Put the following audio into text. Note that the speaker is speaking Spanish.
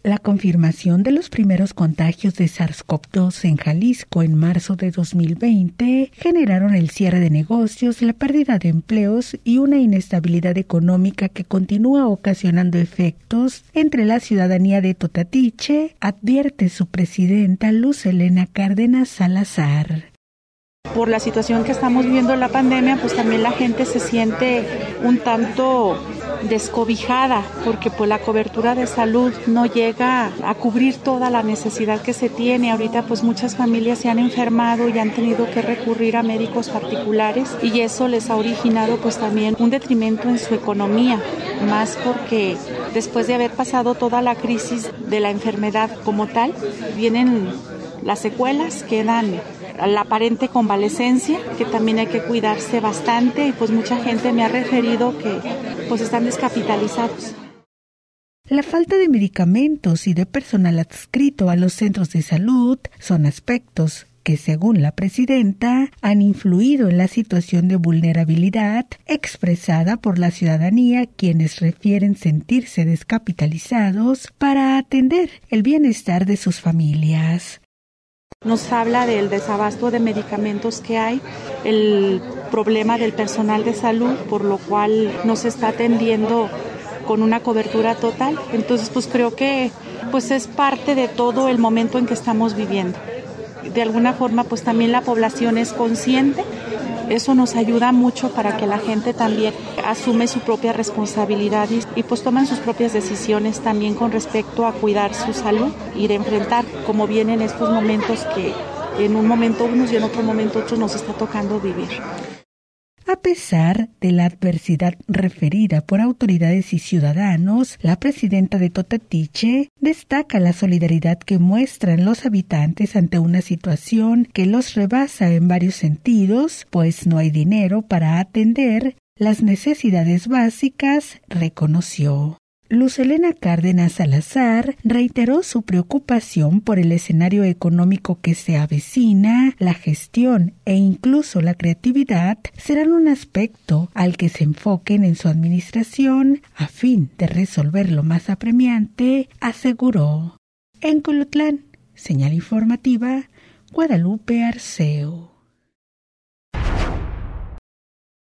La confirmación de los primeros contagios de SARS-CoV-2 en Jalisco en marzo de 2020 generaron el cierre de negocios, la pérdida de empleos y una inestabilidad económica que continúa ocasionando efectos entre la ciudadanía de Totatiche, advierte su presidenta Luz Helena Cárdenas Salazar. Por la situación que estamos viviendo en la pandemia, pues también la gente se siente un tanto descobijada porque pues la cobertura de salud no llega a cubrir toda la necesidad que se tiene. Ahorita pues muchas familias se han enfermado y han tenido que recurrir a médicos particulares y eso les ha originado pues también un detrimento en su economía, más porque después de haber pasado toda la crisis de la enfermedad como tal, vienen las secuelas, quedan la aparente convalecencia, que también hay que cuidarse bastante y pues mucha gente me ha referido que pues están descapitalizados. La falta de medicamentos y de personal adscrito a los centros de salud son aspectos que, según la presidenta, han influido en la situación de vulnerabilidad expresada por la ciudadanía, quienes refieren sentirse descapitalizados para atender el bienestar de sus familias. Nos habla del desabasto de medicamentos que hay, el problema del personal de salud, por lo cual no se está atendiendo con una cobertura total. Entonces, pues creo que pues es parte de todo el momento en que estamos viviendo. De alguna forma, pues también la población es consciente. Eso nos ayuda mucho para que la gente también asume su propia responsabilidad y pues toman sus propias decisiones también con respecto a cuidar su salud y de enfrentar como vienen estos momentos que en un momento unos y en otro momento otros nos está tocando vivir. A pesar de la adversidad referida por autoridades y ciudadanos, la presidenta de Totatiche destaca la solidaridad que muestran los habitantes ante una situación que los rebasa en varios sentidos, pues no hay dinero para atender las necesidades básicas, reconoció. Luz Helena Cárdenas Salazar reiteró su preocupación por el escenario económico que se avecina. La gestión e incluso la creatividad serán un aspecto al que se enfoquen en su administración a fin de resolver lo más apremiante, aseguró. En Colotlán, señal informativa, Guadalupe Arceo.